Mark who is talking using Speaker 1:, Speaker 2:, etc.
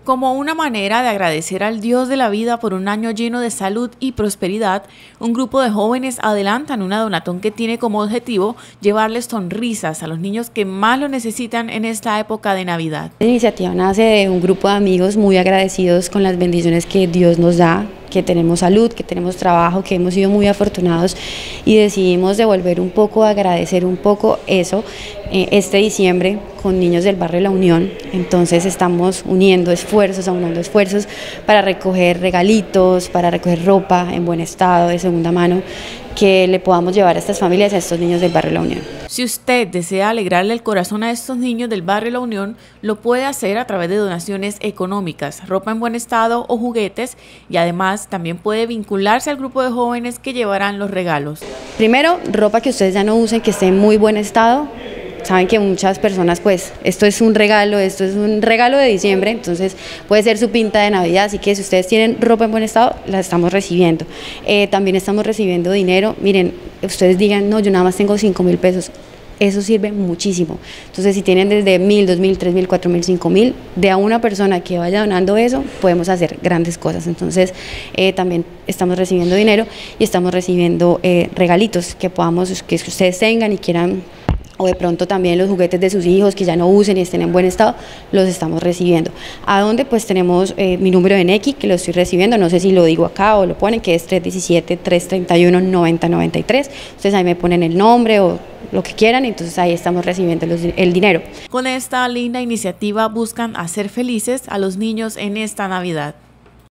Speaker 1: Como una manera de agradecer al Dios de la vida por un año lleno de salud y prosperidad, un grupo de jóvenes adelantan una donatón que tiene como objetivo llevarles sonrisas a los niños que más lo necesitan en esta época de Navidad.
Speaker 2: La iniciativa nace de un grupo de amigos muy agradecidos con las bendiciones que Dios nos da, que tenemos salud, que tenemos trabajo, que hemos sido muy afortunados y decidimos devolver un poco, agradecer un poco eso este diciembre con niños del barrio La Unión. Entonces estamos uniendo esfuerzos, aunando esfuerzos para recoger regalitos, para recoger ropa en buen estado, de segunda mano, que le podamos llevar a estas familias, a estos niños del barrio La Unión.
Speaker 1: Si usted desea alegrarle el corazón a estos niños del barrio La Unión, lo puede hacer a través de donaciones económicas, ropa en buen estado o juguetes, y además también puede vincularse al grupo de jóvenes que llevarán los regalos.
Speaker 2: Primero, ropa que ustedes ya no usen, que esté en muy buen estado. Saben que muchas personas, pues, esto es un regalo de diciembre, entonces puede ser su pinta de Navidad, así que si ustedes tienen ropa en buen estado, la estamos recibiendo. También estamos recibiendo dinero. Miren, ustedes digan, no, yo nada más tengo 5.000 pesos. Eso sirve muchísimo. Entonces, si tienen desde 1.000, 2.000, 3.000, 4.000, 5.000, de a una persona que vaya donando eso, podemos hacer grandes cosas. Entonces, también estamos recibiendo dinero y estamos recibiendo regalitos que ustedes tengan y quieran, o de pronto también los juguetes de sus hijos que ya no usen y estén en buen estado, los estamos recibiendo. ¿A dónde? Pues tenemos mi número de Nequi, que lo estoy recibiendo, no sé si lo digo acá o lo ponen, que es 317-331-9093. Ustedes ahí me ponen el nombre o lo que quieran, entonces ahí estamos recibiendo el dinero.
Speaker 1: Con esta linda iniciativa buscan hacer felices a los niños en esta Navidad.